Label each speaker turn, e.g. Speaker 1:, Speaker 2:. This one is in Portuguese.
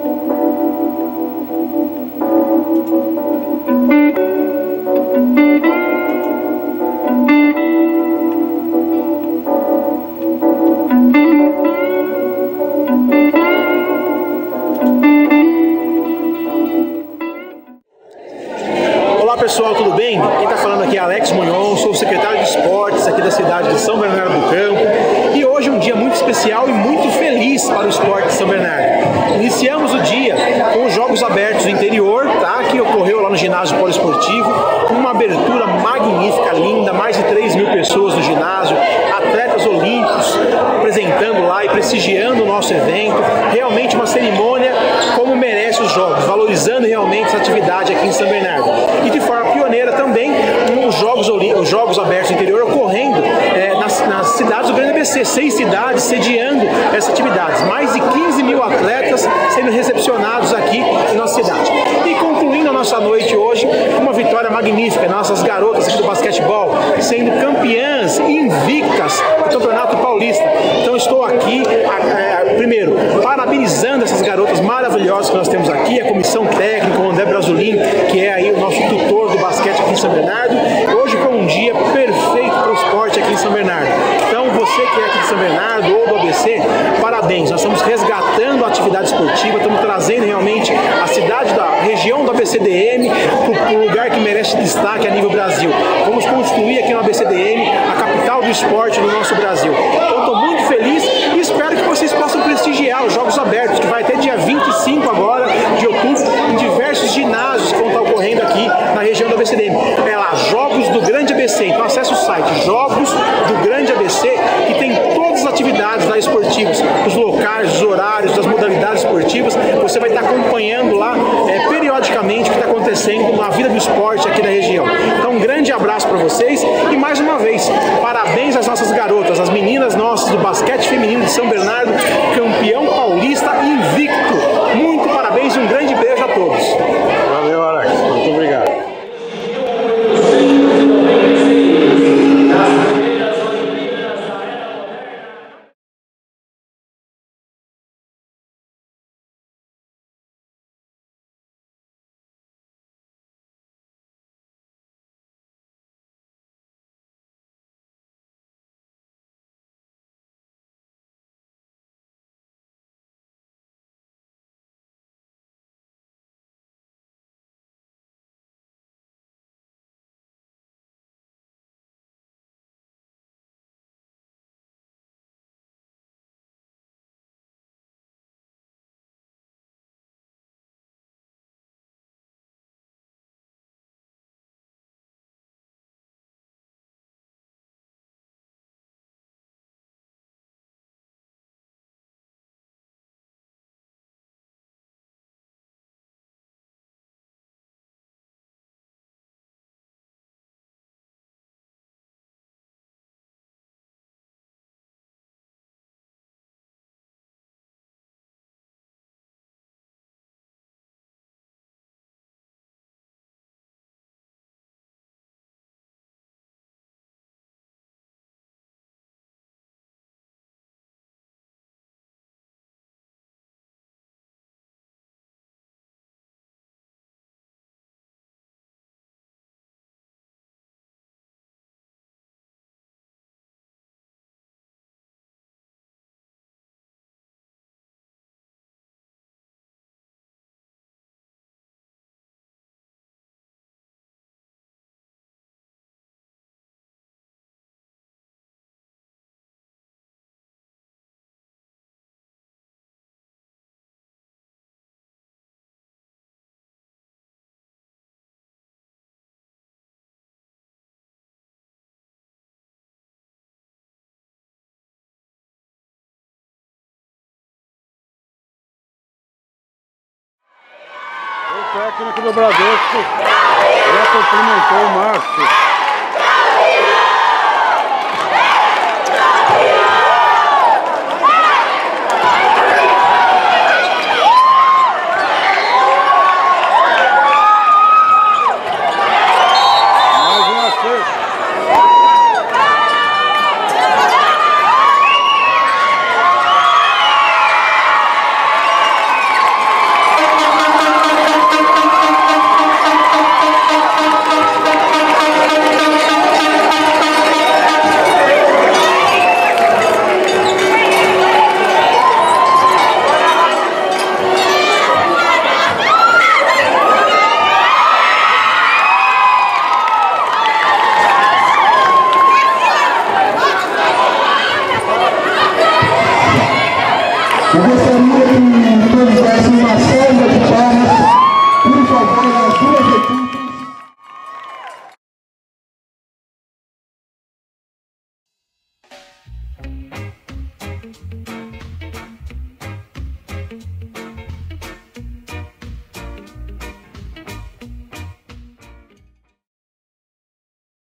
Speaker 1: Olá pessoal, tudo bem? Quem está falando aqui é Alex Mognon, sou o secretário de esportes aqui da cidade de São Bernardo do Campo, e hoje é um dia muito especial e muito feliz para o esporte de São Bernardo. Iniciamos o dia com os Jogos Abertos do interior, tá? Que ocorreu lá no ginásio poliesportivo, uma abertura magnífica, linda, mais de 3.000 pessoas no ginásio, atletas olímpicos apresentando lá e prestigiando o nosso evento, realmente uma cerimônia como merece os Jogos, valorizando realmente essa atividade aqui em São Bernardo. E de forma pioneira também os Jogos Abertos do interior ocorrendo nas cidades do grande ABC, 6 cidades sediando essas atividades, mais de 15.000 atletas sendo recepcionados aqui em nossa cidade. E concluindo a nossa noite hoje com uma vitória magnífica, nossas garotas aqui do basquetebol sendo campeãs invictas do Campeonato Paulista. Então estou aqui, primeiro, parabenizando essas garotas maravilhosas que nós temos aqui, a comissão técnica, o Instituto Brazolin, que é aí o nosso tutor do basquete aqui em São Bernardo. Hoje foi um dia perfeito para o esporte aqui em São Bernardo. Então você que é aqui de São Bernardo ou do ABC, parabéns, nós estamos resgatando a atividade esportiva, estamos trazendo realmente a cidade da região do ABCDM para o lugar que merece destaque a nível Brasil. Vamos construir aqui no ABCDM a capital do esporte do nosso Brasil. Então estou muito feliz e espero que vocês possam prestigiar os Jogos Abertos, que vai até dia 25 agora de outubro, em diversos ginásios que vão estar ocorrendo aqui na região do ABCDM. É lá, Jogos do Grande ABC. Então acesse o site Jogos do Grande ABC, que tem todas as atividades lá esportivas, os locais, os horários, das modalidades esportivas. Você vai estar acompanhando lá periodicamente o que está acontecendo na vida do esporte aqui da região. Então um grande abraço para vocês e mais uma vez, parabéns às nossas garotas, as meninas nossas do basquete feminino de São Bernardo, campeão paulista invicto. Muito parabéns e um grande beijo a todos.
Speaker 2: Valeu, Alex. Muito obrigado. O técnico do Bradesco já cumprimentou o Márcio.
Speaker 3: Eu gostaria que todos dessem uma salva